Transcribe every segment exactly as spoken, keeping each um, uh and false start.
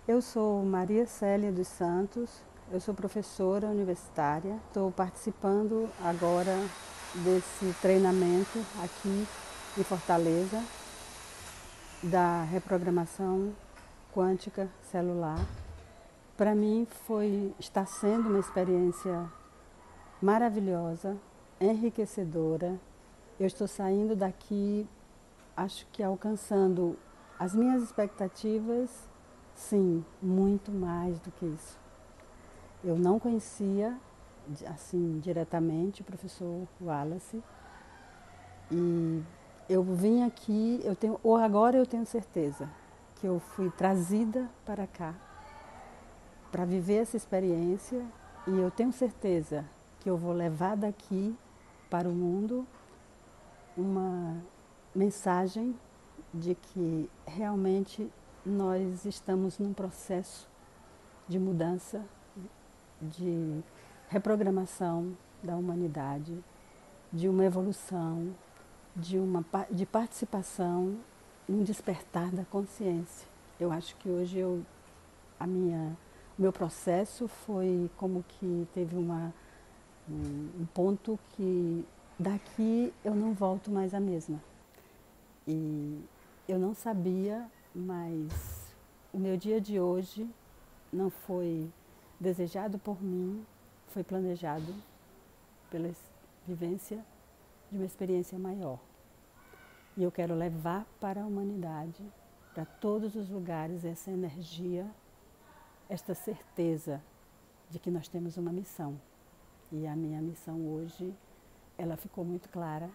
Eu sou Maria Célia dos Santos, eu sou professora universitária. Estou participando agora desse treinamento aqui em Fortaleza da reprogramação quântica celular. Para mim foi, está sendo uma experiência maravilhosa, enriquecedora. Eu estou saindo daqui, acho que alcançando as minhas expectativas, sim, muito mais do que isso. Eu não conhecia, assim, diretamente o professor Wallace, e eu vim aqui, eu tenho, ou agora eu tenho certeza que eu fui trazida para cá para viver essa experiência, e eu tenho certeza que eu vou levar daqui para o mundo uma mensagem de que realmente nós estamos num processo de mudança, de reprogramação da humanidade, de uma evolução, de uma de participação no despertar da consciência. Eu acho que hoje eu a minha o meu processo foi como que teve uma um, um ponto que daqui eu não volto mais a mesma. E eu não sabia, mas o meu dia de hoje não foi desejado por mim, foi planejado pela vivência de uma experiência maior. E eu quero levar para a humanidade, para todos os lugares, essa energia, esta certeza de que nós temos uma missão. E a minha missão hoje, ela ficou muito clara.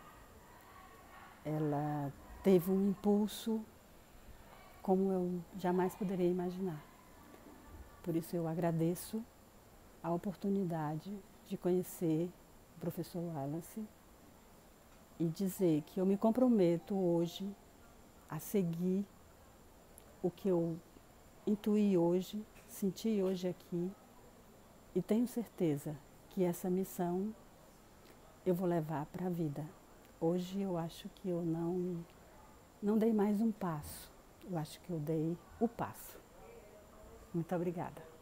Ela teve um impulso como eu jamais poderia imaginar. Por isso eu agradeço a oportunidade de conhecer o professor Wallace e dizer que eu me comprometo hoje a seguir o que eu intuí hoje, senti hoje aqui, e tenho certeza que essa missão eu vou levar para a vida. Hoje eu acho que eu não, não dei mais um passo, eu acho que eu dei o passo. Muito obrigada.